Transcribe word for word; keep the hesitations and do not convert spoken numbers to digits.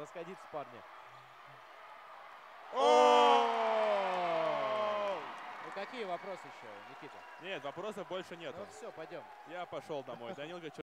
расходиться, парни. Ну какие вопросы еще, Никита? Нет, вопросов больше нет. Ну все, пойдем. Я пошел домой. Данил